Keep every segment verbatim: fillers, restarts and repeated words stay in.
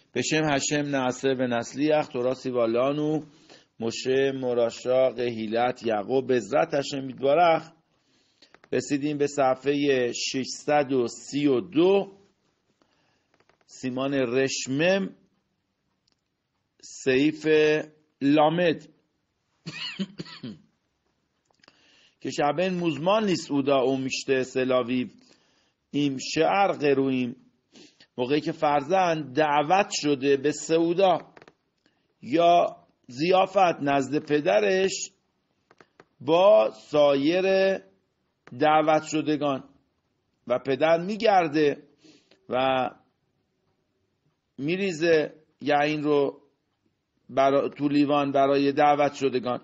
בשם השם נعשה ונצליח תורה סיוולנו מشه مراشا قهیلت یعقوب. بعزت هشم یتبارک رسیدیم به صفحه ششصد و سی و دو سیمان رشمم سیف لامد که شبن موزمان نیست اودا او میشته سلاوی ایم شعر قرویم موقعی که فرزند دعوت شده به سعودا یا ضیافت نزد پدرش با سایر دعوت شدگان و پدر میگرده و میریزه یعین رو برا تو لیوان برای دعوت شدگان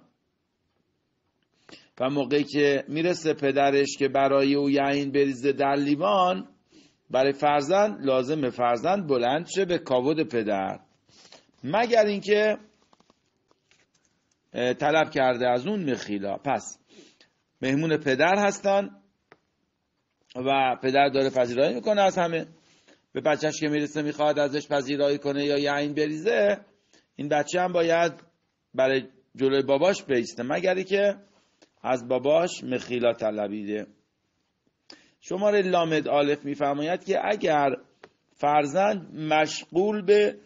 و موقعی که میرسه پدرش که برای او یعین بریزه در لیوان برای فرزند لازم فرزند بلند شه به کاود پدر مگر اینکه طلب کرده از اون مخیلا. پس مهمون پدر هستن و پدر داره پذیرایی میکنه از همه. به بچهش که میرسه میخواد ازش پذیرایی کنه یا یعین بریزه این بچه هم باید برای جلوی باباش بیسته مگری که از باباش مخیلا طلبیده. شماره لامد آلف میفرماید که اگر فرزند مشغول به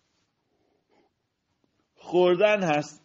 خوردن هست،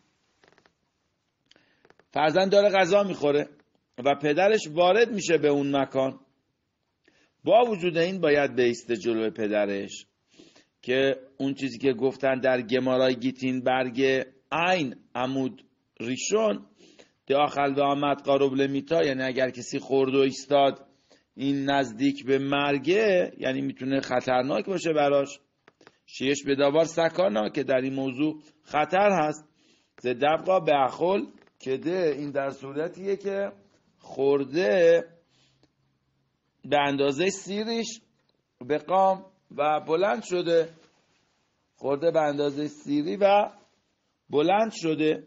فرزند داره غذا میخوره و پدرش وارد میشه به اون مکان، با وجود این باید بیسته جلوی پدرش که اون چیزی که گفتن در گمارای گیتین برگ عین عمود ریشون داخل و آمد قارب لمیتا، یعنی اگر کسی خورد و ایستاد این نزدیک به مرگه یعنی میتونه خطرناک باشه براش. شیش بداوار سکانا که در این موضوع خطر هست زدبقا به اخل که ده این در صورتیه که خورده به اندازه سیریش به قام و بلند شده، خورده به اندازه سیری و بلند شده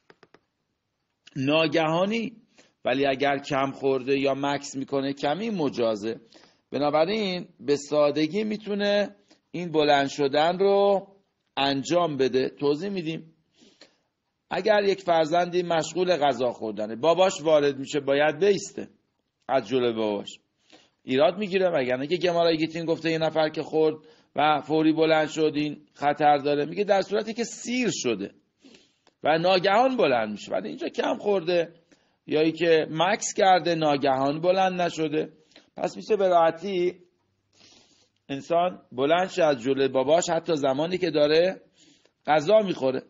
ناگهانی، ولی اگر کم خورده یا مکس میکنه کمی مجازه. بنابراین به سادگی میتونه این بلند شدن رو انجام بده. توضیح میدیم. اگر یک فرزندی مشغول غذا خوردنه باباش وارد میشه باید بیسته از جلوی باباش، ایراد میگیره وگرنه که گمارای گیتین گفته یه نفر که خورد و فوری بلند شد این خطر داره. میگه در صورتی که سیر شده و ناگهان بلند میشه، ولی اینجا کم خورده یا ای که مکس کرده ناگهان بلند نشده، پس میشه به راحتی انسان بلند شه از جلوی باباش حتی زمانی که داره غذا میخوره.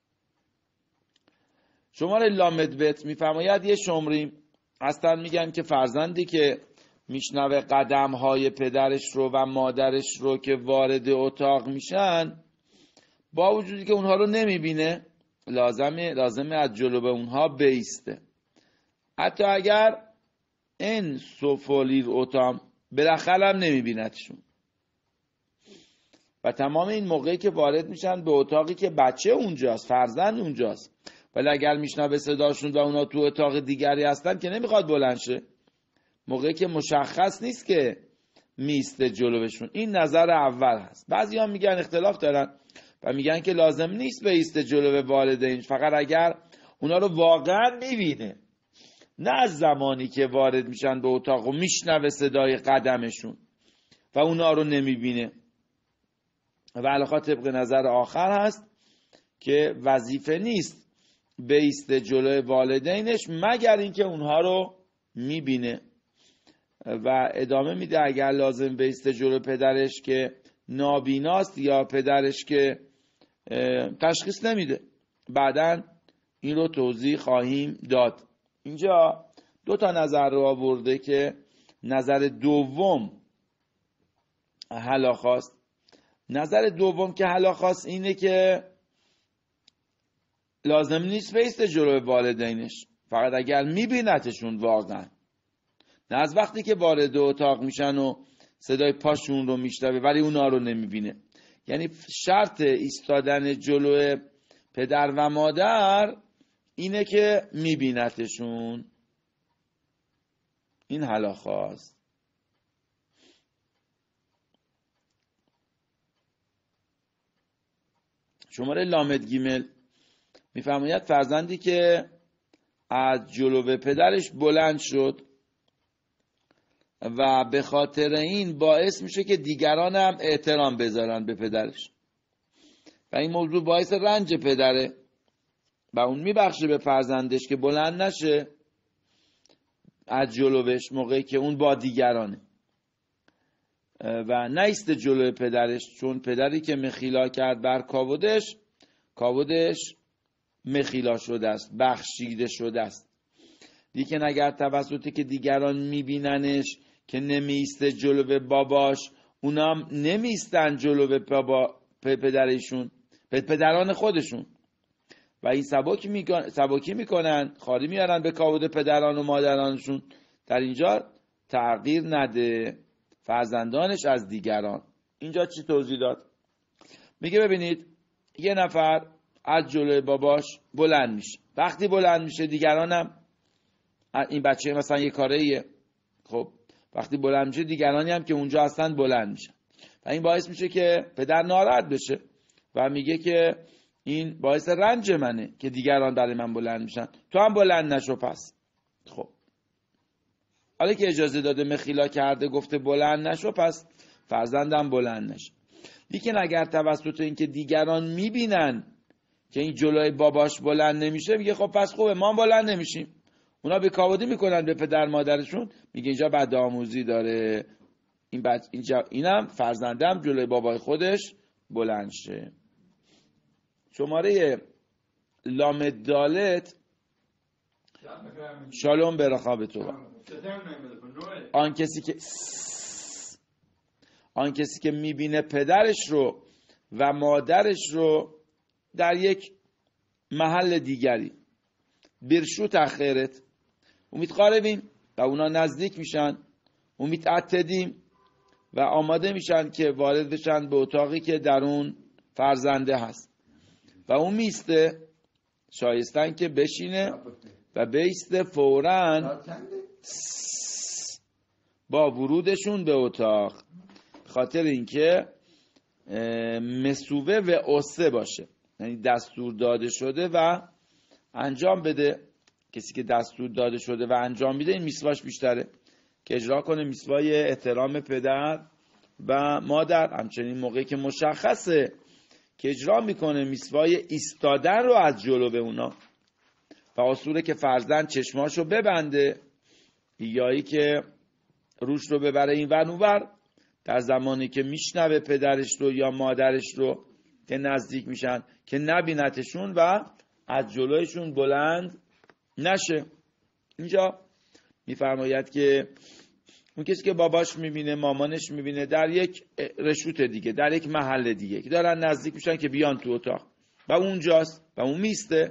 شماره لامد بت میفرماید یه شمریم هستن میگن که فرزندی که میشنوه قدم های پدرش رو و مادرش رو که وارد اتاق میشن با وجودی که اونها رو نمیبینه لازمه لازمه از جلو اونها بیسته، حتی اگر این سوفولیر اتام بالاخره هم نمیبینتشون. و تمام این موقعی که وارد میشن به اتاقی که بچه اونجاست، فرزند اونجاست، ولی اگر میشنوه صداشون و اونا تو اتاق دیگری هستن که نمیخواد بلند شه، موقعی که مشخص نیست که میسته جلوشون. این نظر اول هست. بعضی هم میگن اختلاف دارن و میگن که لازم نیست بیسته جلو والدین، فقط اگر اونا رو واقعا میبینه، نه از زمانی که وارد میشن به اتاق و میشنوه صدای قدمشون و اونا رو نمیبینه. و علاقه طبق نظر آخر هست که وظیفه نیست بیسته جلوی والدینش مگر اینکه اونها رو میبینه. و ادامه میده اگر لازم بیسته جلوی پدرش که نابیناست یا پدرش که تشخیص نمیده، بعداً این رو توضیح خواهیم داد. اینجا دو تا نظر رو آورده که نظر دوم حلاخاست. نظر دوم که حلاخاست اینه که لازم نیست بیسته جلوی والدینش، فقط اگر میبینتشون واقعا، نه از وقتی که وارد اتاق میشن و صدای پاشون رو میشنوه ولی اونا رو نمیبینه. یعنی شرط ایستادن جلوی پدر و مادر اینه که میبینتشون. این حلاخاست. شماره لامد گیمل میفرماید فرزندی که از جلو پدرش بلند شد و به خاطر این باعث میشه که دیگران هم احترام بذارن به پدرش و این موضوع باعث رنج پدره و اون میبخشه به فرزندش که بلند نشه از جلوش موقعی که اون با دیگرانه و نیسته جلو پدرش، چون پدری که مخیلا کرد بر کاودش، کاودش مخیلا شده است، بخشیده شده است. لیکن اگر توسطی که دیگران میبیننش که نمیسته جلو باباش، اونام نمیستن جلو بابا پدرشون، پدران خودشون و این سبکی میکنن سبکی میکنن خاری میارن به کاود پدران و مادرانشون. در اینجا تغییر نده فرزندانش از دیگران. اینجا چی توضیح داد؟ میگه ببینید یه نفر از جلوی باباش بلند میشه، وقتی بلند میشه دیگرانم، این بچه مثلا یه کاریه، خب وقتی بلند میشه دیگرانی هم که اونجا هستن بلند میشن و این باعث میشه که پدر ناراحت بشه و میگه که این باعث رنج منه که دیگران برای من بلند میشن، تو هم بلند نشو. پس خب حالا که اجازه داده مخیلا کرده گفته بلند نشو، پس فرزندم بلند نشه. لیکن اگر توسط این که دیگران میبینن که این جلوی باباش بلند نمیشه، میگه خب پس خوبه ما بلند نمیشیم. اونا به کاودی میکنن به پدر مادرشون، میگه اینجا بدآموزی داره، این بچ... اینجا اینم فرزندم جلوی بابای خودش بلند شه. شماره لامدالت شالوم برخاب تو آن کسی که آن کسی که میبینه پدرش رو و مادرش رو در یک محل دیگری برشو تخیرت و میتقاربیم و اونا نزدیک میشن و میتعتدیم و آماده میشن که وارد بشن به اتاقی که در اون فرزنده هست و اون میسته، شایستن که بشینه و بیسته فوراً با ورودشون به اتاق، خاطر اینکه مسوبه و اوسه باشه، یعنی دستور داده شده و انجام بده. کسی که دستور داده شده و انجام میده این میسواش بیشتره که اجرا کنه میسوای احترام پدر و مادر. همچنین موقعی که مشخصه که اجرا میکنه میسوای ایستادن رو از جلو به اونا و اصوله که فرزند چشماشو ببنده یایی که روش رو ببره این ور اون ور، در زمانی که میشنوه پدرش رو یا مادرش رو که نزدیک میشن که نبینتشون و از جلویشون بلند نشه. اینجا میفرماید که اون کسی که باباش میبینه مامانش میبینه در یک رشوت دیگه، در یک محل دیگه که دارن نزدیک میشن که بیان تو اتاق و اونجاست و اون میسته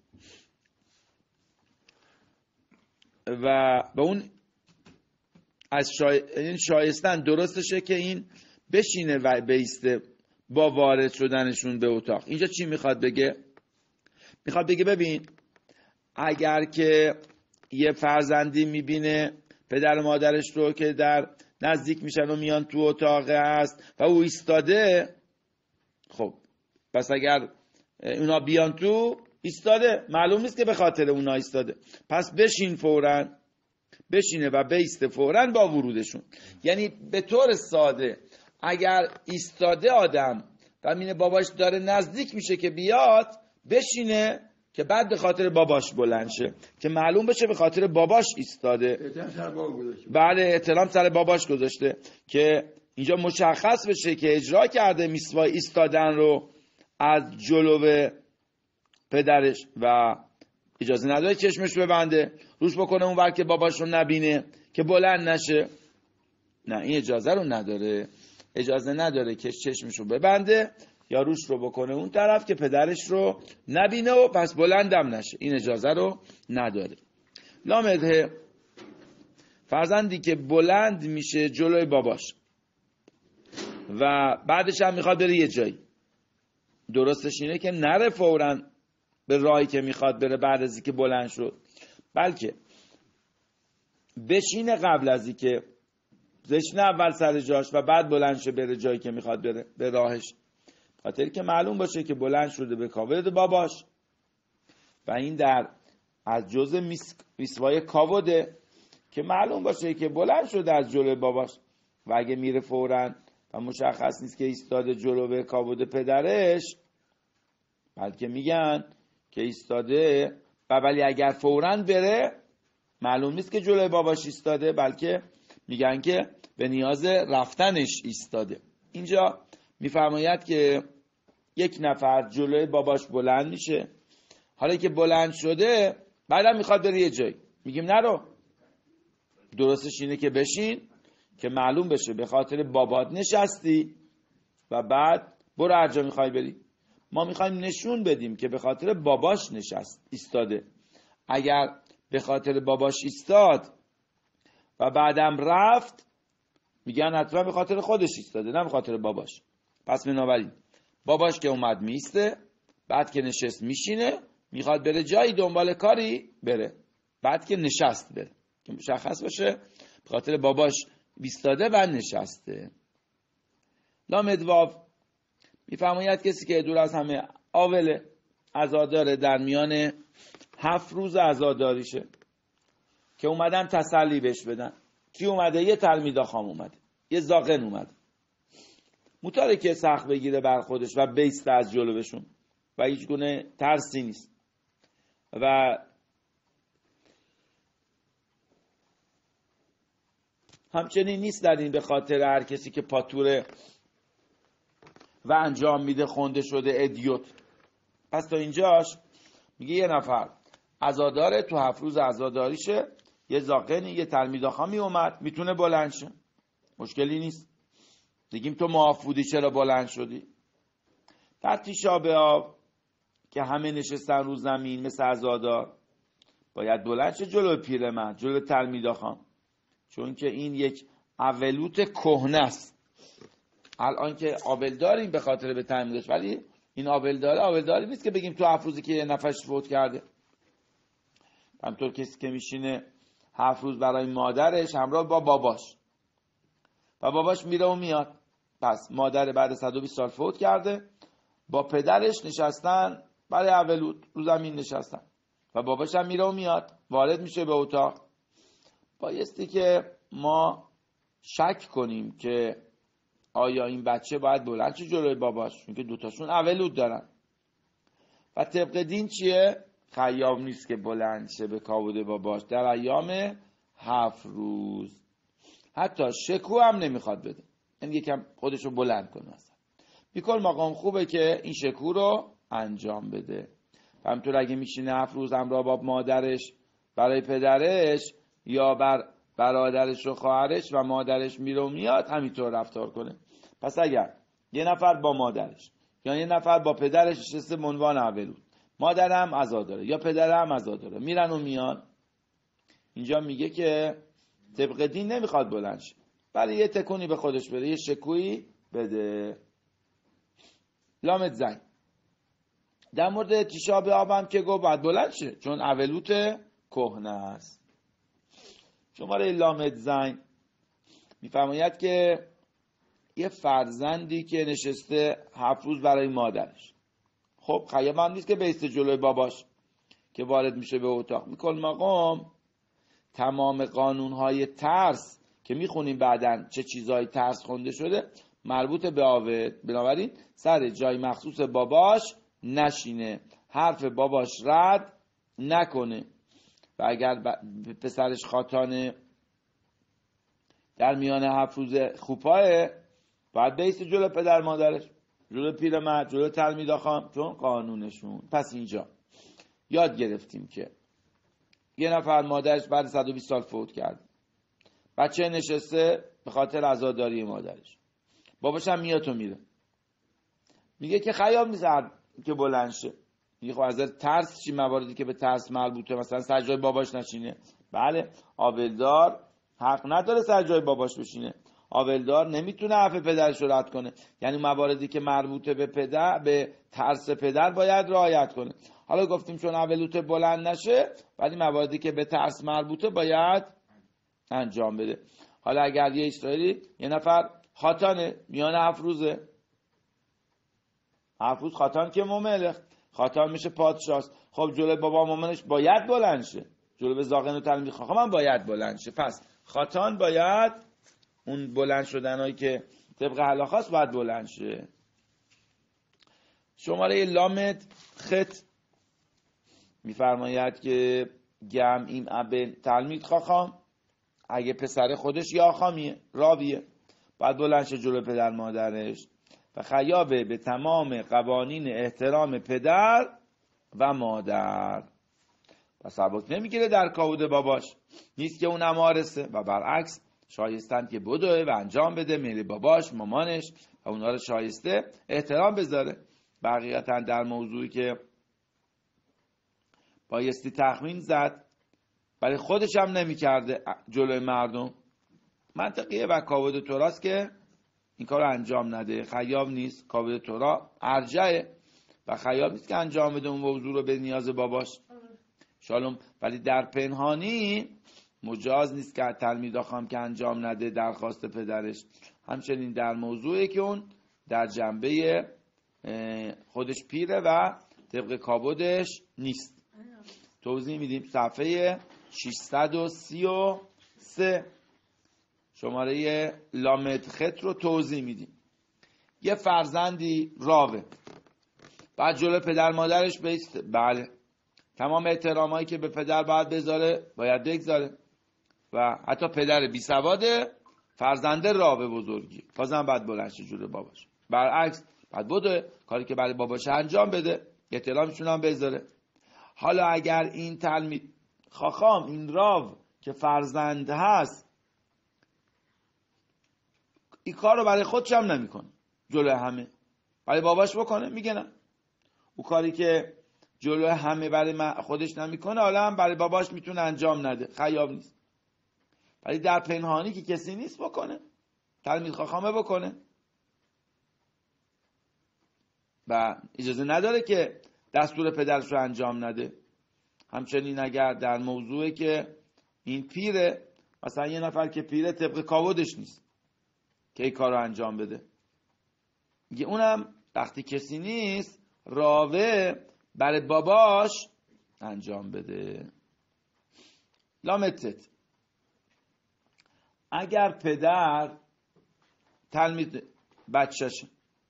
و به اون از شای... این شایستن درستشه که این بشینه و بیسته با وارد شدنشون به اتاق. اینجا چی میخواد بگه؟ میخواد بگه ببین اگر که یه فرزندی میبینه پدر و مادرش رو که در نزدیک میشن و میان تو اتاق هست و او ایستاده، خب پس اگر اونا بیان تو ایستاده، معلوم نیست که به خاطر اونا ایستاده، پس بشین فوراً، بشینه و بیسته فوراً با ورودشون. یعنی به طور ساده اگر ایستاده آدم و مینه باباش داره نزدیک میشه که بیاد، بشینه که بعد به خاطر باباش بلند شه که معلوم بشه به خاطر باباش ایستاده. بله احترام سر باباش گذاشته که اینجا مشخص بشه که اجرا کرده میسوای ایستادن رو از جلو پدرش و اجازه نداره چشمش ببنده روش بکنه اون ور که باباش رو نبینه که بلند نشه. نه این اجازه رو نداره، اجازه نداره که چشمش رو ببنده یا روش رو بکنه اون طرف که پدرش رو نبینه و پس بلندم نشه، این اجازه رو نداره. لامده فرزندی که بلند میشه جلوی باباش و بعدش هم میخواد بره یه جایی، درستش اینه که نره فوراً به راهی که میخواد بره بعد از اینکه بلند شد، بلکه بشینه قبل از اینکه بشینه اول سر جاش و بعد بلند شه بره جایی که میخواد بره، به راهش. خاطر که معلوم باشه که بلند شده به کاود باباش و این در از جزء میسوای کاوده که معلوم باشه که بلند شده از جلوی باباش و اگه میره فوراً و مشخص نیست که ایستاده جلوی کاوده پدرش، بلکه میگن که ایستاده و ولی اگر فوراً بره معلوم نیست که جلوی باباش ایستاده، بلکه میگن که به نیاز رفتنش ایستاده. اینجا میفرماید که یک نفر جلوی باباش بلند میشه، حالا که بلند شده بعدم میخواد بره یه جایی، میگیم نرو، درستش اینه که بشین که معلوم بشه به خاطر بابات نشستی و بعد برو هر جا میخوای بری. ما میخوایم نشون بدیم که به خاطر باباش نشست ایستاده. اگر به خاطر باباش ایستاد و بعدم رفت میگن حتما به خاطر خودش ایستاده نه به خاطر باباش. پس بنابراین باباش که اومد میسته، بعد که نشست میشینه، میخواد بره جایی دنبال کاری بره، بعد که نشست بره که مشخص باشه به خاطر باباش ایستاده و نشسته. لامدواو میفرماید کسی که دور از همه آوله، عزاداره، در میان هفت روز عزاداریشه که اومدن تسلی بهش بدن. کی اومده؟ یه تلمیدا خام اومده، یه زاغن اومده، مطاره که سخت بگیره بر خودش و بیسته از جلو بشون و هیچ گونه ترسی نیست و همچنین نیست در این به خاطر هر کسی که پاتوره و انجام میده خونده شده ادیوت. پس تا اینجاش میگه یه نفر عزاداره، تو هفت روز عزاداریشه، یه زاقنی یه تلمیداخامی اومد، میتونه بلند شه، مشکلی نیست. دیگیم تو معاف بودی چرا بلند شدی؟ در تیشا بآب که همه نشستن رو زمین مثل عزادار، باید بلند شه جلو پیرمرد، جلو تلمیداخام، چون که این یک اولوت کهنه است. الان که آبل داریم به خاطر به تلمیداش، ولی این آبل داره آبل داری نیست که بگیم تو هفت روزی که یه نفرش فوت کرده. همطور کسی که میشینه هفت روز برای مادرش همراه با باباش و باباش میره و میاد، پس مادر بعد صد و بیست سال فوت کرده، با پدرش نشستن برای اولوت رو زمین نشستن و باباش هم میره و میاد، وارد میشه به اتاق. بایستی که ما شک کنیم که آیا این بچه باید بلند شه جلوی باباش، چون که دوتاشون اولوت دارن و طبق دین چیه؟ خیام نیست که بلند شه به کاوود باباش در ایام هفت روز. حتی شکو هم نمیخواد بده، این یکم خودشو بلند کنه. مثلا بیکل مقام خوبه که این شکو رو انجام بده. همطور اگه میشینه هفت روز همراه با مادرش برای پدرش یا بر برادرش و خواهرش و مادرش میره و میاد، همینطور رفتار کنه. پس اگر یه نفر با مادرش یا یه نفر با پدرش نشسته به عنوان اولوت، مادر هم عزاداره یا پدر هم عزاداره، میرن و میان، اینجا میگه که طبق دین نمیخواد بلند شه، ولی یه تکونی به خودش بده، یه شکویی بده. لامت زنگ در مورد تیشا بآب هم که گفت باید بلند شه چون اولوت کهنه است. شماره لامت زنگ میفرماید که یه فرزندی که نشسته هفت روز برای مادرش، خب خیام هم نیست که بیسته جلوی باباش که وارد میشه به اتاق. میکن مقام تمام قانونهای ترس که میخونیم بعدن چه چیزهای ترس خونده شده مربوط به آوت، بنابراین سر جای مخصوص باباش نشینه، حرف باباش رد نکنه و اگر پسرش خاتانه در میان هفت روز خوپاه باید بیست جلو پدر مادرش، جلو پیرمرد، جلو تلمیدا خان، چون قانونشون. پس اینجا یاد گرفتیم که یه نفر مادرش بعد صد و بیست سال فوت کرد، بچه نشسته به خاطر عزاداری مادرش، باباش هم میاد و میره، میگه که خیام نیست که بلند شه. میگه خب از ترس چی؟ مواردی که به ترس مربوطه، مثلا سر جای باباش نشینه. بله آولدار حق نداره سر جای باباش بشینه، آولدار نمیتونه حرف پدرش رو رد کنه، یعنی مواردی که مربوطه به پدر، به ترس پدر باید رعایت کنه. حالا گفتیم چون اولوت بلند نشه، ولی مواردی که به ترس مربوطه باید انجام بده. حالا اگر یه اسرائیلی یه نفر خاتانه میان هفت روزه، حفوظ خاتان که مملخ، خاتان میشه پادشاه. خب جلوی بابا مامانش باید بلند شه، جلوی زاغن و تلمیذ خاخام هم باید بلند شه. پس خاتان باید اون بلند شدنایی که طبق هلاخاست باید بلند شه. شماره لامد خط میفرماید که گم این ابن تلمیذ خاخام، اگه پسر خودش یا خامیه راویه باید بلند شه جلوی پدر مادرش و خیابه به تمام قوانین احترام پدر و مادر. پس سبک نمیگیره در کاود باباش، نیست که اون امارسه و برعکس شایستند که بدوه و انجام بده میل باباش مامانش و اونا رو شایسته احترام بذاره. بقیتا در موضوعی که بایستی تخمین زد برای خودش هم نمی کرده جلوی مردم، منطقیه و کاود توراست که این کار رو انجام نده. خیاب نیست، کاود تورا ارجعه و خیاب نیست که انجام بده اون موضوع رو به نیاز باباش شالوم. ولی در پنهانی مجاز نیست که تلمیذ خام که انجام نده درخواست پدرش. همچنین در موضوعی که اون در جنبه خودش پیره و طبق کابودش نیست. توضیح میدیم صفحه ششصد و سی و سه شماره لامد خط رو توضیح میدیم. یه فرزندی راوه، بعد جلو پدر مادرش بیسته، بله تمام احترامایی که به پدر باید بذاره باید بگذاره و حتی پدر بی سواده فرزنده راوه بزرگی بازم باید بلند شه جلو باباش. برعکس باید بده کاری که برای باباش انجام بده، احترامشون هم بذاره. حالا اگر این تلمیذ خاخام این راو که فرزند هست این کار رو برای خودش هم نمیکنه جلو همه، برای باباش بکنه، میگه نه او کاری که جلو همه برای خودش نمیکنه حالا هم برای باباش میتونه انجام نده، خیاب نیست. ولی در پنهانی که کسی نیست بکنه، تلمیذ خاخامه بکنه و اجازه نداره که دستور پدرش رو انجام نده. همچنین اگر در موضوعی که این پیره، مثلا یه نفر که پیره طبق کاودش نیست که این کار رو انجام بده، میگه اونم وقتی کسی نیست راوه برای باباش انجام بده. لامتت اگر پدر تلمیذ بچهشه،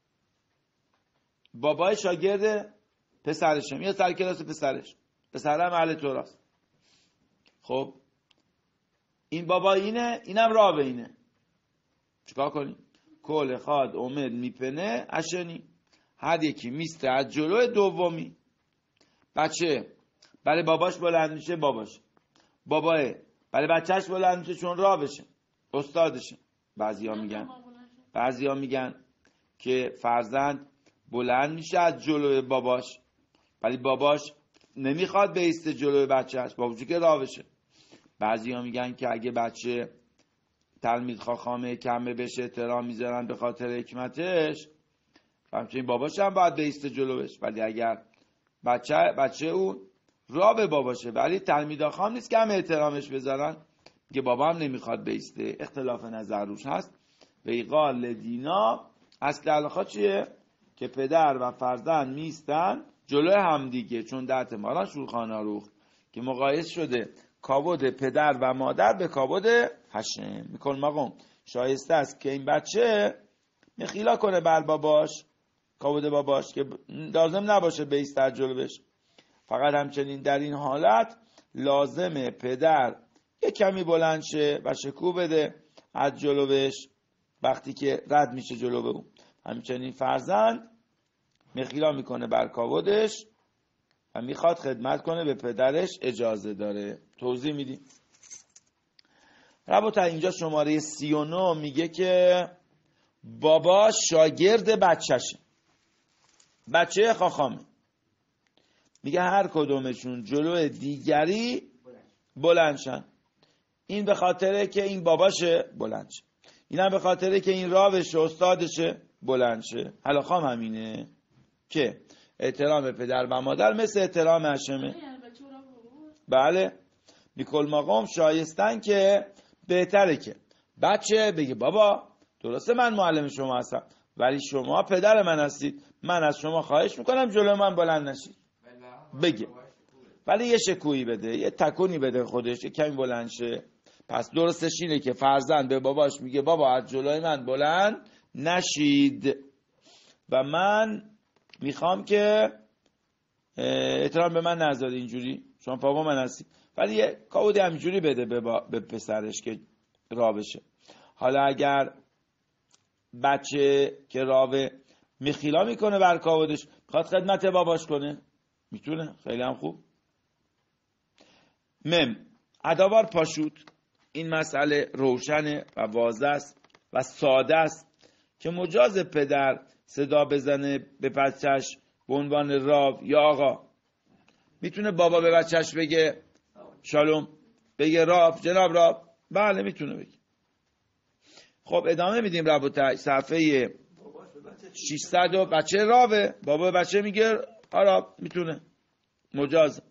بابای شاگرد پسرشه، میاد سر کلاس پسرش، پسرم اهل توراست، خب این بابا اینه اینم راوه اینه، چیکار کنیم؟ کل خاد اومد میپنه اشنی، هر یکی میسته از جلو دومی. بچه برای باباش بلند میشه، باباش باباه برای بچهش بلند میشه چون راوشه استادشه. بعضیا میگن بعضیا میگن که فرزند بلند میشه از جلوی باباش ولی باباش نمیخواد بیسته جلوی بچهش با وجود که راوشه. بعضیا میگن که اگه بچه تلمیذ خاخامه کمه بشه احترام میذارن به خاطر حکمتش، همچنین باباش هم باید بیسته جلوش. ولی اگر بچه بچه او راوه باباشه ولی تلمیذ خام نیست که هم احترامش بذارن، که بابا هم نمیخواد بیسته، اختلاف نظر روش هست. ویقال دینا اصل الخا چیه؟ که پدر و فرزند میستن جلوی هم دیگه، چون در تمارا شورخان آروخ که مقایس شده کابود پدر و مادر به کابود هشم. میکن مقام شایسته است که این بچه مخیلا کنه بر باباش، کابود باباش، که لازم نباشه بیسته از جلوش. فقط همچنین در این حالت لازمه پدر یک کمی بلند شه و شکوه بده از جلوش وقتی که رد میشه جلو به اون. همچنین فرزند مخیلا میکنه بر کاودش و میخواد خدمت کنه به پدرش، اجازه داره. توضیح میدیم. ربطا اینجا شماره سی و نه میگه که بابا شاگرد بچهشه، بچه خاخامه، میگه هر کدومشون جلو دیگری بلندشن. این به خاطره که این باباشه بلندشه، این هم به خاطره که این راوشه استادشه بلندشه. حلاخام همینه که احترام پدر و مادر مثل احترام هشمه. بله میکل مقام شایستن که بهتره که بچه بگه بابا درسته من معلم شما هستم ولی شما پدر من هستید، من از شما خواهش میکنم جلو من بلند نشید. بگه ولی یه شکویی بده، یه تکونی بده خودش، یه کمی بلند شه. پس درستش اینه که فرزند به باباش میگه بابا از جلوی من بلند نشید و من میخوام که احترام به من نذاری اینجوری، شما بابا من هستی. ولی یه کاودی همینجوری بده به, با... به پسرش که راه بشه. حالا اگر بچه که راوه میخیلا میکنه بر کاودش، میخواد خدمت باباش کنه، میتونه، خیلی هم خوب. مم اداوار پاشوت، این مسئله روشنه و واضح است و ساده است که مجاز پدر صدا بزنه به بچهش به عنوان راو یا آقا. میتونه بابا به بچهش بگه شالوم، بگه راو، جناب راو، بله میتونه بگه. خب ادامه میدیم ربط صفحه ششصد و بچه راوه، بابا به بچه میگه آرا، میتونه، مجاز.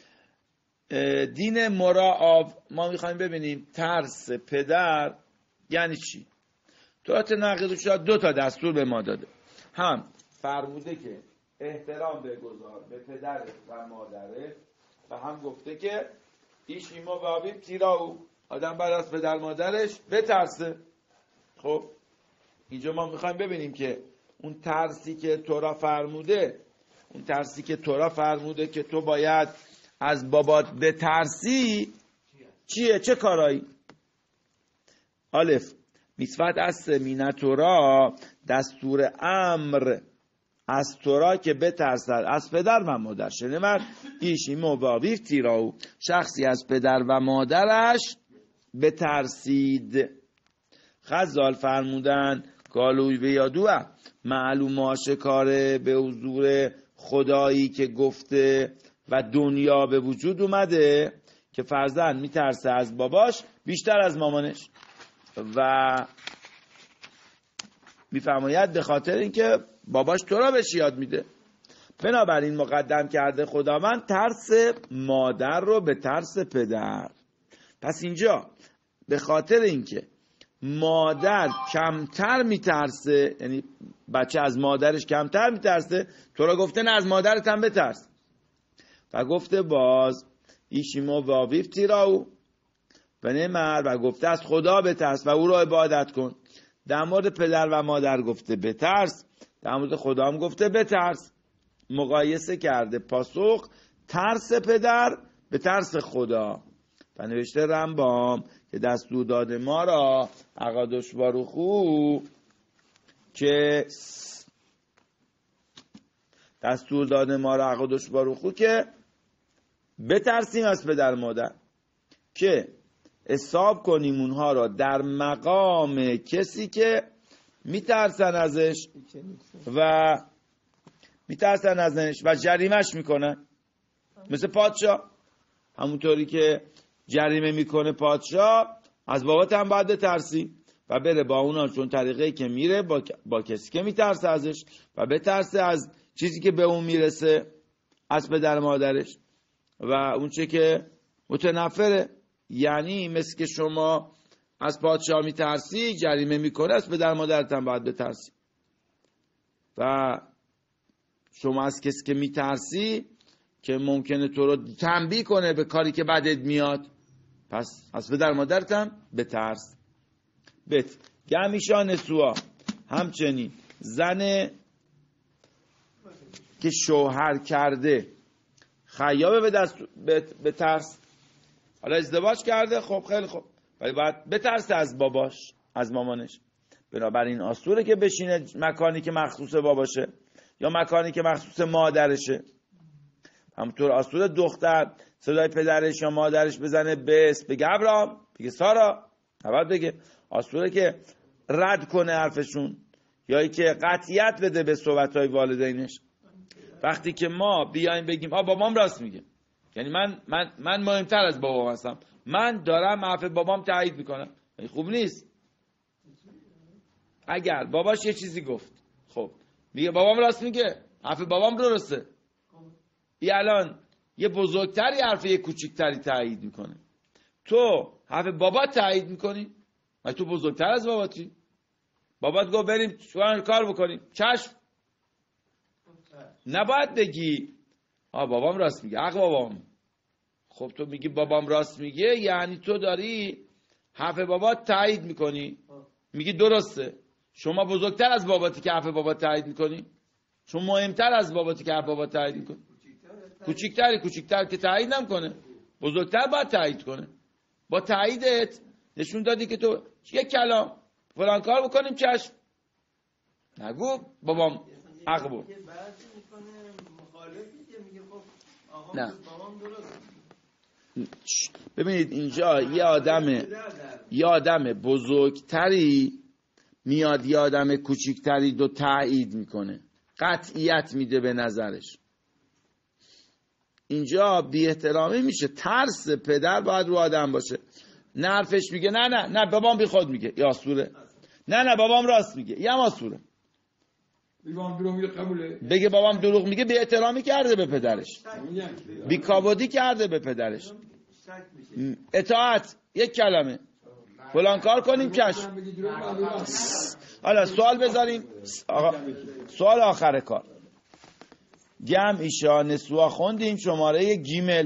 دین مراعاو، ما میخوایم ببینیم ترس پدر یعنی چی. تورات نقل شد دو تا دستور به ما داده، هم فرموده که احترام بگذار به پدر و مادره و هم گفته که ایش ایما بابیم تیراو، آدم بعد از پدر مادرش بترسه. خب اینجا ما میخوایم ببینیم که اون ترسی که تورا فرموده، اون ترسی که تورا فرموده که تو باید از بابات بترسی چیه؟ چه کارایی؟ الف میسفت است مینه تورا، دستور امر از تورا که بترسد از پدر و مادر. شنمر ایشی مباویف تیراو، شخصی از پدر و مادرش بترسید. خزال فرمودن گالوی به یادوه، معلوم آشکاره به حضور خدایی که گفته و دنیا به وجود اومده که فرزند میترسه از باباش بیشتر از مامانش و میفرماید به خاطر اینکه باباش تو را بهش یاد میده. بنابراین مقدم کرده خداوند ترس مادر رو به ترس پدر. پس اینجا به خاطر اینکه مادر کمتر میترسه، یعنی بچه از مادرش کمتر میترسه، تو را گفته نه از مادرت هم بترس و گفته باز ایشیمو واویف تیراو و نمر و گفته از خدا بترس و او را عبادت کن. در مورد پدر و مادر گفته بترس، در مورد خدا هم گفته بترس. مقایسه کرده پاسخ ترس پدر به ترس خدا. و نوشته رمبام که دستور داده ما را اقادش باروخو که دستور داده ما را اقادش باروخو که بترسیم از پدر مادر، که حساب کنیم اونها را در مقام کسی که میترسن ازش و میترسن ازش و جریمش میکنن. مثل پادشاه، همونطوری که جریمه میکنه پادشاه، از بابات هم باید بترسی و بره با اونا، چون طریقه که میره با, با کسی که میترسه ازش و بترسه از چیزی که به اون میرسه از پدر مادرش و اون چه که متنفره. یعنی مثل که شما از پادشاه میترسی، جریمه میکنه، از پدر مادرت هم باید بترسی. و شما از کسی که میترسی که ممکنه تو رو تنبیه کنه به کاری که بدت میاد، پس از پدر مادرت هم بترس. بت گمیشا نسوا، همچنین زن که شوهر کرده خیابه به دست به ترس. حالا ازدواج کرده، خب خیلی خوب، ولی باید بترسه از باباش، از مامانش. بنابراین آسوره که بشینه مکانی که مخصوص باباشه یا مکانی که مخصوص مادرشه. همونطور آسوره دختر صدای پدرش یا مادرش بزنه بس، بگه ابراهام، بگه سارا، اول بگه. آسوره که رد کنه حرفشون یا ای که قطعیت بده به صحبتهای والدینش. وقتی که ما بیایم بگیم آ بابام راست میگه، یعنی من من من مهمتر از بابام هستم، من دارم حرف بابام تایید میکنم، خوب نیست. اگر باباش یه چیزی گفت، خب میگه بابام راست میگه، حرف بابام درسته، این الان یه بزرگتری حرف یه کوچیکتری تایید میکنه، تو حرف بابا تایید میکنی و تو بزرگتر از باباتی. بابات گفت بریم شوهر کار بکنیم، چشم. نباید بگی آ بابام راست میگه، حق بابام. خب تو میگی بابام راست میگه، یعنی تو داری حرف بابات تایید میکنی، میگی درسته. شما بزرگتر از باباتی که حرف بابات تایید میکنی، شما مهمتر از باباتی که حرف بابات تایید میکنی. کوچیکتری، کوچیکتر که تایید نمیکنه، بزرگتر باید تایید کنه. با تاییدت نشون دادی که تو یک کلام فلان کار بکنیم، چشم. نگو بابام حق بود. نه ببینید اینجا یه آدم یه آدم بزرگتری میاد یه آدم کوچیکتری دو تایید میکنه، قطعیت میده به نظرش. اینجا بی احترامی میشه. ترس پدر باید رو آدم باشه. نه حرفش میگه نه نه نه بابام بی خود میگه، یا سوره. نه نه بابام راست میگه، یا ما سوره. بابام دروغ میگه قبوله. بگه بابام دروغ میگه، بی احترامی کرده به پدرش، بی کابودی کرده به پدرش. اطاعت یک کلمه، فلان کار کنیم، چشم. حالا سوال بذاریم. آقا سوال آخر کار. گم ایشا نسوا خوندیم شماره گیمل.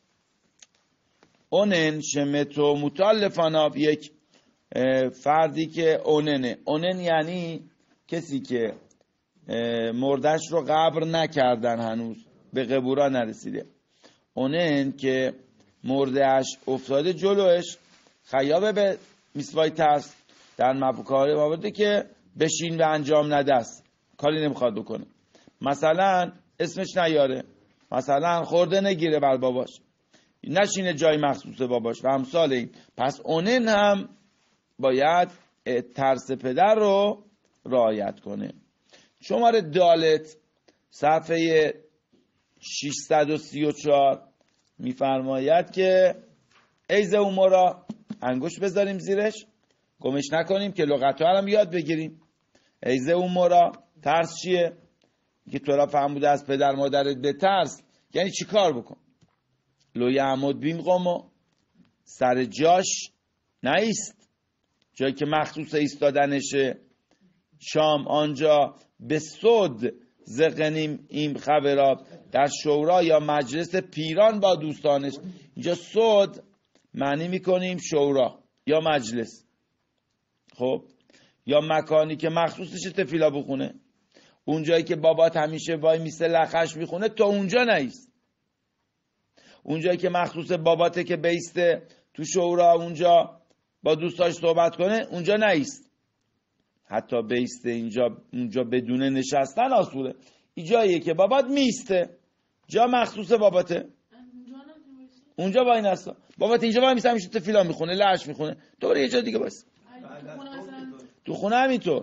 اونن شمتو متالفاناب، یک فردی که اوننه. اونن یعنی کسی که مردش رو قبر نکردن، هنوز به قبورا نرسیده. اونن که مردهش افتاده جلوش، خیابه به میسوای ترس در مبکاره بابده که بشین و انجام ندست، کاری نمیخواد بکنه. مثلا اسمش نیاره، مثلا خورده نگیره بر باباش، نشینه جای مخصوص باباش و امثال این. پس اونن هم باید ترس پدر رو رعایت کنه. شماره دالت صفحه ششصد و سی و چهار میفرماید که ایز امورا، انگوش بذاریم زیرش گمش نکنیم که لغت‌ها هم یاد بگیریم. ایز امورا، ترس چیه؟ که تو را فهموده از پدر مادرت به ترس، یعنی چی کار بکن؟ لوی عمود بیم قومو، سر جاش نیست، جایی که مخصوص ایستادنشه. شام آنجا به صد زقنیم این خبرات، در شورا یا مجلس پیران با دوستانش. اینجا صد معنی میکنیم شورا یا مجلس، خب، یا مکانی که مخصوصش تفیلا بخونه. اونجایی که بابات همیشه وای میسه لخش میخونه، تو اونجا نیست. اونجایی که مخصوص باباته که بیسته تو شورا اونجا با دوستاش صحبت کنه، اونجا نیست. حتی بیسته اینجا اونجا بدون نشستن آسوره. اینجاییه که بابات میسته، جا مخصوص باباته، اونجا وای نستا. بابات اینجا وای میسه همیشه تفیلا میخونه، لعش میخونه، تو برای یه جا دیگه باش. تو خونه همینطور.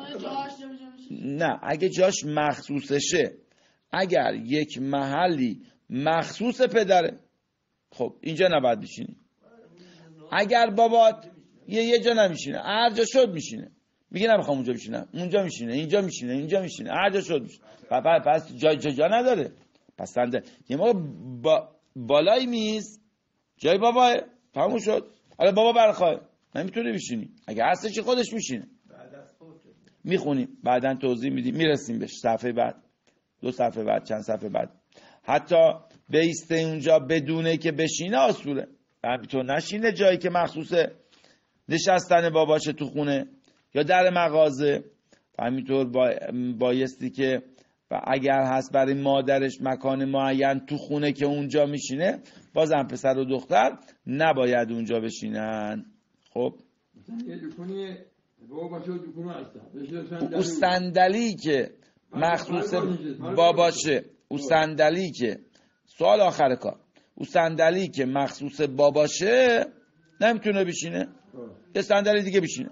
نه اگه جاش مخصوصشه، اگر یک محلی مخصوص پدره، خب اینجا نباید بشینی. اگر بابات یه یه جا نمیشینه، هر جا شد میشینه، میگه نمیخوام اونجا بشینم، اونجا میشینه، اینجا میشینه، اینجا میشینه، هر جا شد میشینه. پس جا جا, جا نداره. پس سنده یه موقع با بالای میز جای باباه، تموم شد. حالا بابا برخواه نمیتونه بشینی، اگه هستش خودش میشینه. میخونیم بعدن توضیح میدیم، میرسیم بهش صفحه بعد، دو صفحه بعد، چند صفحه بعد. حتی بیسته اونجا بدونه که بشینه آسوره، همینطور نشینه جایی که مخصوص نشستن باباشه تو خونه یا در مغازه. همینطور با بایستی که و اگر هست برای مادرش مکان معین تو خونه که اونجا میشینه، بازم پسر و دختر نباید اونجا بشینن. خب او صندلی که مخصوص باباشه، او صندلی که سوال آخر کار، او صندلی که مخصوص باباشه نمیتونه بشینه، یه صندلی دیگه بشینه.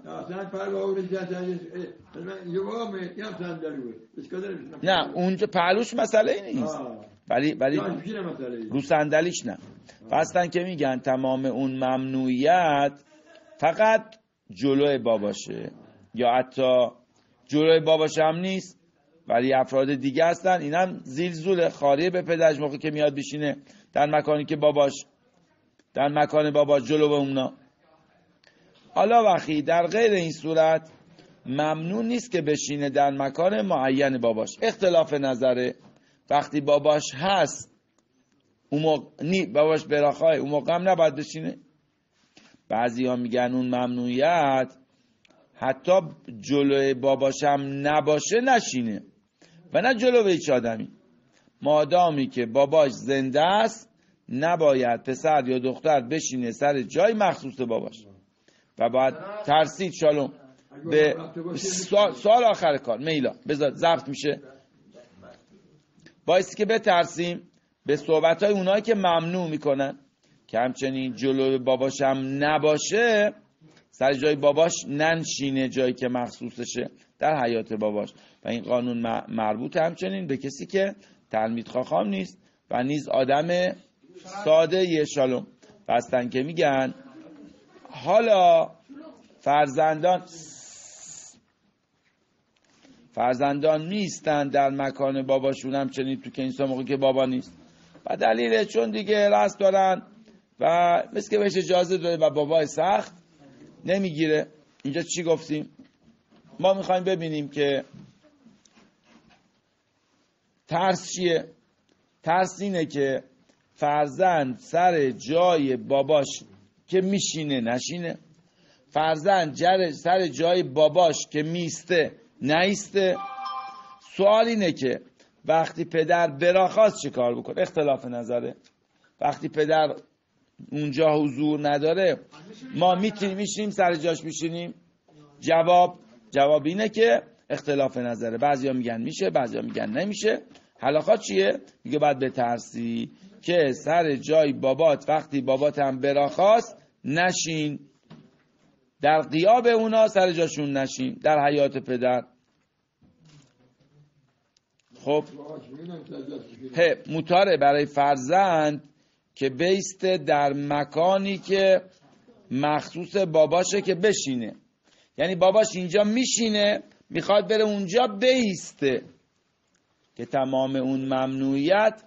نه اونجا پهلوش مسئله ای نیست، ولی ولی رو صندلیش نه. هستن که میگن تمام اون ممنوعیت فقط جلوی باباشه، یا حتی جلوی باباشه هم نیست ولی افراد دیگه هستن، اینم زیلزوله خاریه به پدرش موقع که میاد بشینه در مکانی که باباش، در مکان باباش جلو به اونا. حالا وقتی در غیر این صورت ممنون نیست که بشینه در مکان معین باباش. اختلاف نظره. وقتی باباش هست اون موقع نی باباش براخای اون موقع هم نباید بشینه. بعضی ها میگن اون ممنوعیت حتی جلوی باباش هم نباشه نشینه و نه جلوی هیچ آدمی. مادامی که باباش زنده است نباید پسر یا دختر بشینه سر جای مخصوص باباش و باید ترسید. شالوم به سال, سال آخر کار میلا بذار ضبط میشه. بایستی که بترسیم به صحبتهای اونایی که ممنوع میکنن که همچنین جلوی باباش هم نباشه، سر جای باباش ننشینه جایی که مخصوصشه در حیات باباش. و این قانون مربوط همچنین به کسی که تلمید خاخام نیست و نیز آدم ساده یه. شالوم بستن که میگن حالا فرزندان فرزندان نیستن در مکان باباشون همچنین تو کنیسا موقع که بابا نیست و دلیله چون دیگه رست دارن و مثل که بهش اجازه داره و بابای سخت نمیگیره. اینجا چی گفتیم؟ ما میخوایم ببینیم که ترس چیه؟ ترس اینه که فرزند سر جای باباش که میشینه نشینه، فرزند جر سر جای باباش که میسته نیسته. سوال اینه که وقتی پدر براخواست چه کار بکنه؟ اختلاف نظره. وقتی پدر اونجا حضور نداره ما میتونیم میشینیم سر جاش میشینیم؟ جواب جواب اینه که اختلاف نظره. بعضیا میگن میشه، بعضیا میگن نمیشه. حلاخا چیه؟ میگه باید بترسی که سر جای بابات وقتی بابات هم براخواست نشین، در غیاب اونا سر جاشون نشین در حیات پدر. خب مطاره برای فرزند که بیسته در مکانی که مخصوص باباشه که بشینه. یعنی باباش اینجا میشینه میخواد بره اونجا بیسته، که تمام اون ممنوعیت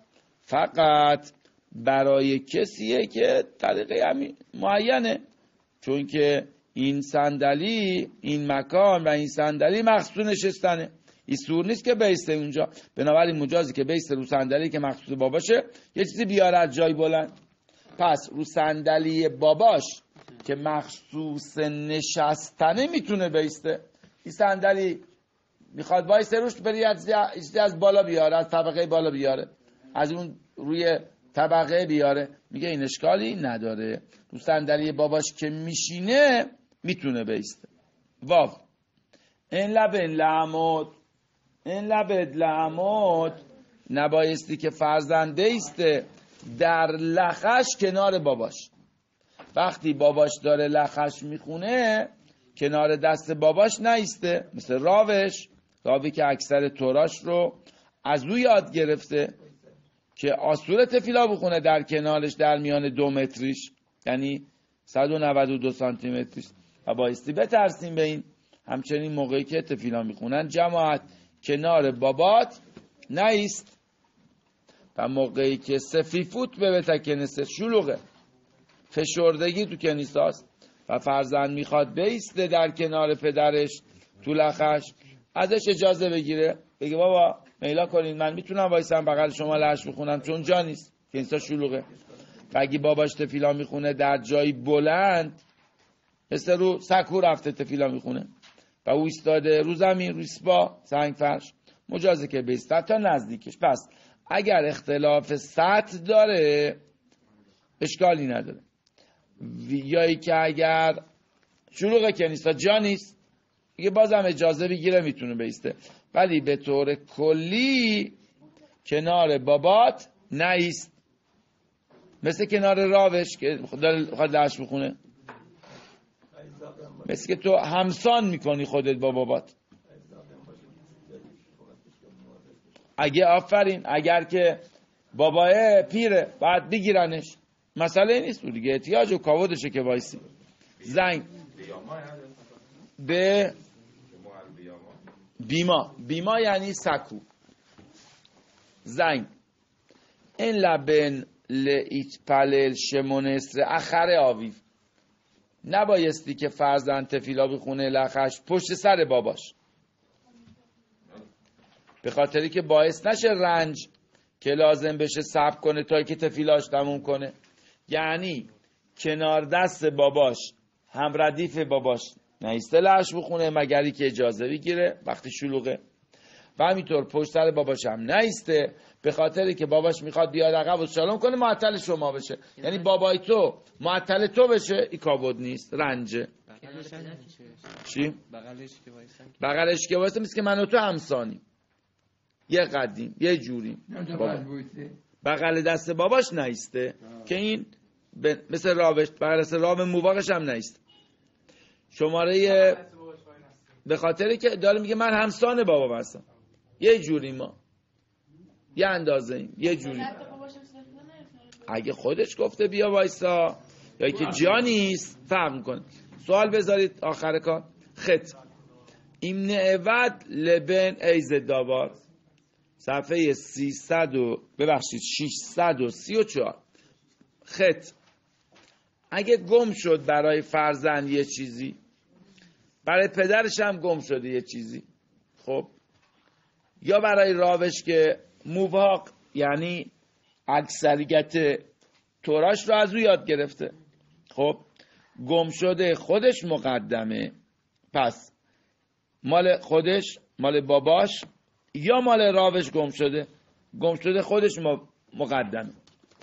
فقط برای کسیه که طریقه همین معینه، چون که این صندلی این مکان و این صندلی مخصوص نشستنه. این سور نیست که بیسته اونجا. بنابراین مجازی که بیسته رو صندلی که مخصوص باباشه یه چیزی بیاره از جای بلند. پس رو صندلی باباش که مخصوص نشستنه میتونه بیسته. این صندلی میخواد وایسه روش بری از, از بالا بیاره، از طبقه بالا بیاره، از اون روی طبقه بیاره. میگه این اشکالی نداره. رو صندلی باباش که میشینه میتونه بیسته. واو این لب این لعمود این لبد لعمود نبایستی که فرزند بیسته در لخش کنار باباش. وقتی باباش داره لخش میخونه کنار دست باباش نیسته، مثل راوش راوی که اکثر توراش رو از او یاد گرفته که آسور تفیلا بخونه در کنارش در میان دو متریش، یعنی صد و نود و دو سانتی متریش. و بایستی بترسیم به این. همچنین موقعی که تفیلا میخونن جماعت کنار بابات نیست و موقعی که سفیفوت به بتکنسه شلوغه فشردگی تو کنیساست و فرزند میخواد بیسته در کنار پدرش تو لخش، ازش اجازه بگیره بگه بابا میلا کنین من میتونم وایسم بغل شما لحش بخونم چون جا نیست کنیسا شلوغه. و اگه باباش تفیلا میخونه در جایی بلند مثل رو سکو رفته تفیلا میخونه و او ایستاده رو زمین روی سپا سنگ فرش مجازه که بیسته تا نزدیکش. پس اگر اختلاف سطح داره اشکالی نداره. یایی که اگر شلوغه کنیسا جا نیست دیگه بازم اجازه بگیره میتونه بیسته، ولی به طور کلی کنار بابات نیست. مثل کنار راوش که خود لحش بخونه، مثل که تو همسان میکنی خودت با بابات. اگه آفرین اگر که بابای پیره باید بگیرنش، مسئله نیست دیگه، احتیاج و کاودشه که وایسی. زنگ به بیما بیما یعنی سکو. زنگ این لبن لیت پلل شمونستر اخر آویف نبایستی که فرزند تفیلا بخونه لخش پشت سر باباش، به خاطری که باعث نشه رنج که لازم بشه صبر کنه تا که تفیلاش تموم کنه. یعنی کنار دست باباش هم ردیف باباش نیسته لحش بخونه مگری که اجازه بگیره وقتی شلوغه، و همینطور پشت سر باباش هم نیسته به خاطری که باباش میخواد بیاد عقب و سلام کنه معطل شما بشه. یعنی بابای تو معطل تو بشه، این کابود نیست، رنجه. چی؟ بغلش که واسه میشه که من و تو همسانی، یه قدیم یه جوریم. بغل دست باباش نیسته که این ب... مثل راوش بغل دست راو موواقش هم نیست. شماره به خاطری که داره میگه من همسان بابا هستم، یه جوری ما یه اندازه ایم، یه جوری. اگه خودش گفته بیا وایسا یا که جا نیست فرق میکنه. سوال بذارید آخر کار. خط ایمن عوض لبن ایز داوار، صفحه سیصد و ببخشید ششصد و سی و چهار. خط اگه گم شد برای فرزند یه چیزی، برای پدرش هم گم شده یه چیزی، خب یا برای راوش که موواق یعنی اکثریت توراش رو از او یاد گرفته، خب گم شده خودش مقدمه، پس مال خودش مال باباش یا مال راوش گم شده؟ گم شده خودش مقدمه.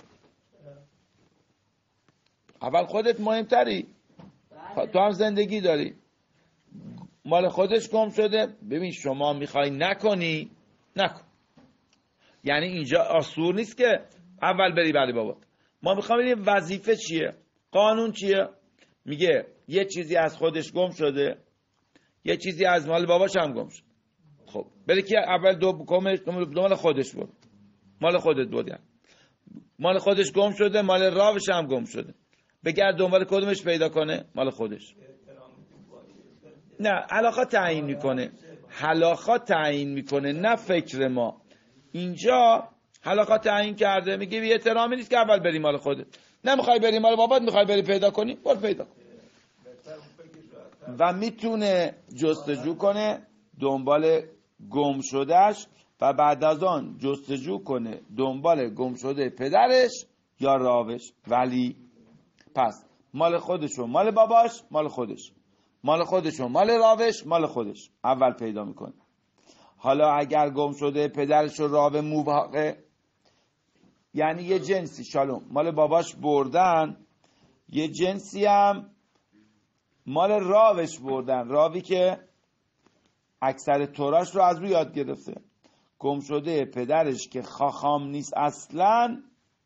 اول خودت مهمتری، تو هم زندگی داری. مال خودش گم شده، ببین شما میخوای نکنی نکن، یعنی اینجا آسور نیست که اول بری برای بابا. ما میخوام ببینیم وظیفه چیه، قانون چیه. میگه یه چیزی از خودش گم شده، یه چیزی از مال باباش هم گم شده. خب بری که اول دو بکمش دو مال خودش بود، مال خودت بود، یعنی مال خودش گم شده، مال راوش هم گم شده، بگرد دنبال کدومش پیدا کنه، مال خودش. نه علاقه تعیین میکنه، حلاقه تعیین میکنه، نه فکر ما. اینجا حلاقه تعیین کرده، میگه بی احترامی نیست که اول بری مال خودت، نمیخوای بری مال بابات، میخوای بری پیدا کنی، برو پیدا کن. و میتونه جستجو کنه دنبال گم شدهش و بعد از آن جستجو کنه دنبال گم شده پدرش یا راوش. ولی پس مال خودشو مال باباش مال خودش، مال خودشو مال راوش مال خودش اول پیدا میکنه. حالا اگر گم شده پدرش و راو موواقع، یعنی یه جنسی شالوم مال باباش بردن، یه جنسی هم مال راوش بردن، راوی که اکثر توراش رو از رو یاد گرفته. گم شده پدرش که خاخام نیست اصلا،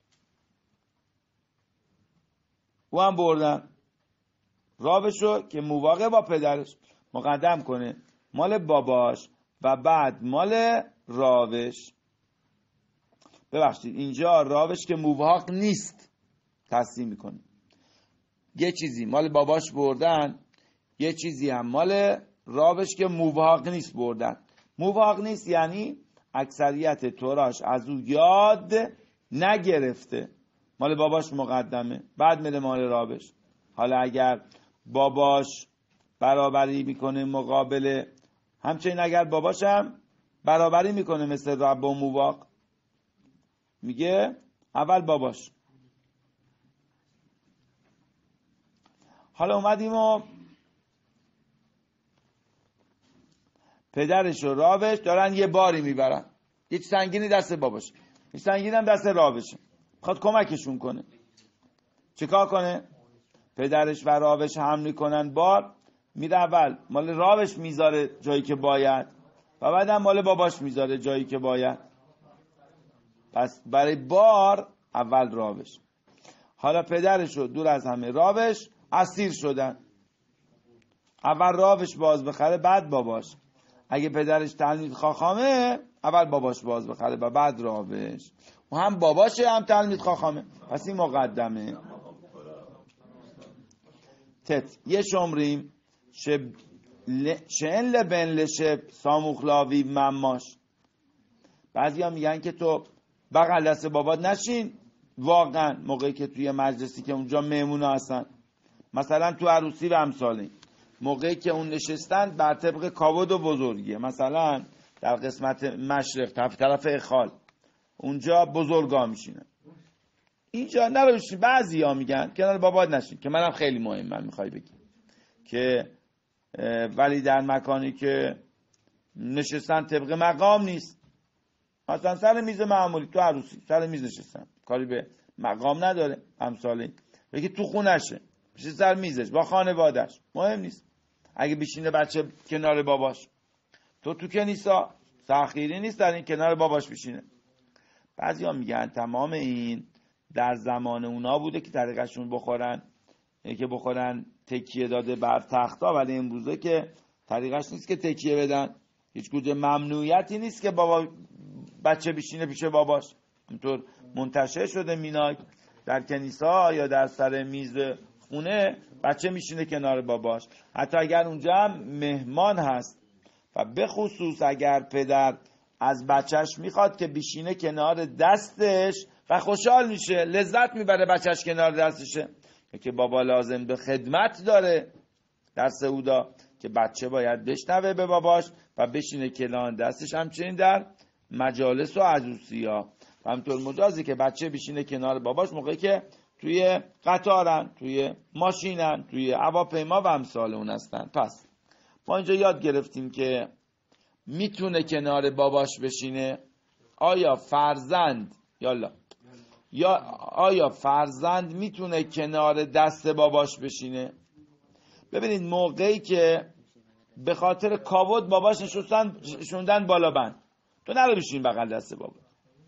او هم بردن. راوش رو که موواقع با پدرش مقدم کنه مال باباش و بعد مال راوش. ببخشید اینجا راوش که موواق نیست تصمیم میکنه، یه چیزی مال باباش بردن، یه چیزی هم مال راوش که موواق نیست بردن. موواق نیست یعنی اکثریت توراش از او یاد نگرفته، مال باباش مقدمه بعد مال مال راوش. حالا اگر باباش برابری میکنه مقابل، همچنین اگر باباش هم برابری میکنه مثل رب و موواق، میگه اول باباش. حالا اومدیم و پدرش و راوش دارن یه باری میبرن، یه سنگینی دست باباش، یه سنگینی هم دست راوشه، خواهد کمکشون کنه. چیکار کنه؟ پدرش و راوش هم میکنن بار، میره اول مال راوش میذاره جایی که باید و بعد هم مال باباش میذاره جایی که باید. پس برای بار اول راوش. حالا پدرش رو دور از همه راوش اسیر شدن، اول راوش باز بخره بعد باباش. اگه پدرش تلمید خاخامه اول باباش باز بخره و بعد راوش، و هم باباشه هم تلمید خاخامه، پس این مقدمه. تت یه شمریم شب ل... شن لبن لشب ساموخلاوی مماش. بعضی ها میگن که تو بغل دست بابات نشین، واقعا موقعی که توی مجلسی که اونجا مهمونا هستن، مثلا تو عروسی و امثالی، موقعی که اون نشستن بر طبق کاود و بزرگیه، مثلا در قسمت مشرق طرف طرف اخال اونجا بزرگا میشینن، اینجا نروشین. بعضی ها میگن کنار بابات نشین، که منم خیلی مهم من میخوای بگی که ولی در مکانی که نشستن طبق مقام نیست، مثلا سر میز معمولی تو عروسی سر میز نشستن، کاری به مقام نداره، امثالی بگی تو خونشه بشه سر میزش با خانوادش، مهم نیست. اگه بشینه بچه کنار باباش، تو تو کنیسا تأخیری نیست در این کنار باباش بشینه. بعضی ها میگن تمام این در زمان اونا بوده که طریقشون بخورن که بخورن تکیه داده بر تختا، ولی امروزه که طریقش نیست که تکیه بدن، هیچ گونه ممنوعیتی نیست که بابا بچه بشینه پیش باباش. اینطور منتشر شده میناک در کنیسا یا در سر میز خونه بچه میشینه کنار باباش، حتی اگر اونجا هم مهمان هست، و به خصوص اگر پدر از بچهش میخواد که بشینه کنار دستش و خوشحال میشه، لذت میبره بچهش کنار دستشه، که بابا لازم به خدمت داره در سعودا که بچه باید بشنوه به باباش و بشینه کنار دستش. همچنین در مجالس و عروسی‌ها و همطور مجازی که بچه بشینه کنار باباش موقعی که توی قطارن، توی ماشینن، توی هواپیما و امثال اون هستن. پس ما اینجا یاد گرفتیم که میتونه کنار باباش بشینه. آیا فرزند یالا یا آیا فرزند میتونه کنار دست باباش بشینه؟ ببینید موقعی که به خاطر کاود باباش نشستن شوندن بالا بند، تو نرو بشین بغل دست بابا.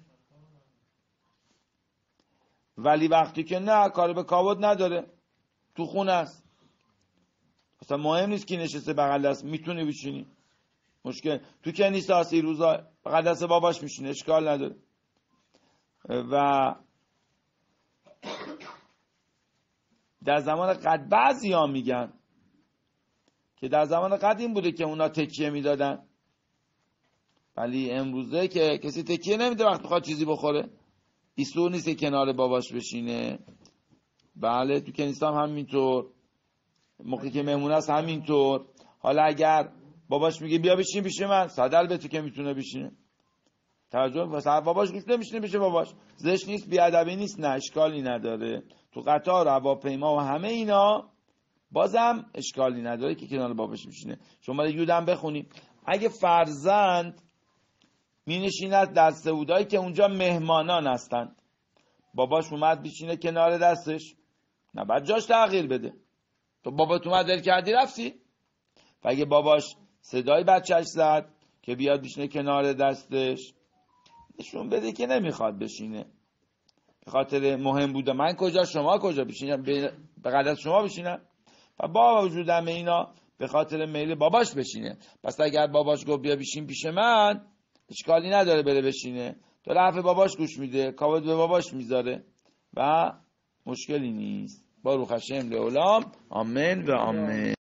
ولی وقتی که نه، کار به کاود نداره، تو خونه است، اصلا مهم نیست که نشسته بغل دست، میتونه بشینی، مشکل تو که نیست. آسی روزا بغل دست باباش میشینه، اشکال نداره. و در زمان قدیم بعضی ها میگن که در زمان قدیم بوده که اونا تکیه میدادن، ولی امروزه که کسی تکیه نمیده وقتی بخواد چیزی بخوره. ایسور نیست که کنار باباش بشینه. بله تو کنیسا هم همینطور، موقعی که مهمون است همینطور. حالا اگر باباش میگه بیا بشین پیش من، صدر به تو که میتونه بشینه، توجه مثلا باباش گوش نمیشینه پیش باباش، زشت نیست، بیادبی نیست، نه اشکالی نداره. تو قطار، هواپیما و همه اینا بازم اشکالی نداره که کنار باباش میشینه. شما یودم بخونیم اگه فرزند می نشیند در سعودایی که اونجا مهمانان هستند، باباش اومد بشینه کنار دستش، نه بعد جاش تغییر بده. تو بابات اومد دل کردی رفتی. و اگه باباش صدای بچهش زد که بیاد بشینه کنار دستش، نشون بده که نمیخواد بشینه، به خاطر مهم بوده من کجا شما کجا بشینم، به قدرت شما بشینم. و با وجود همه اینا به خاطر میل باباش بشینه. پس اگر باباش گفت بیا بشین پیش من، اشکالی نداره بره بشینه، تو حرف باباش گوش میده، کاود به باباش میذاره و مشکلی نیست. باروخ هشم لعلام، آمین و آمین.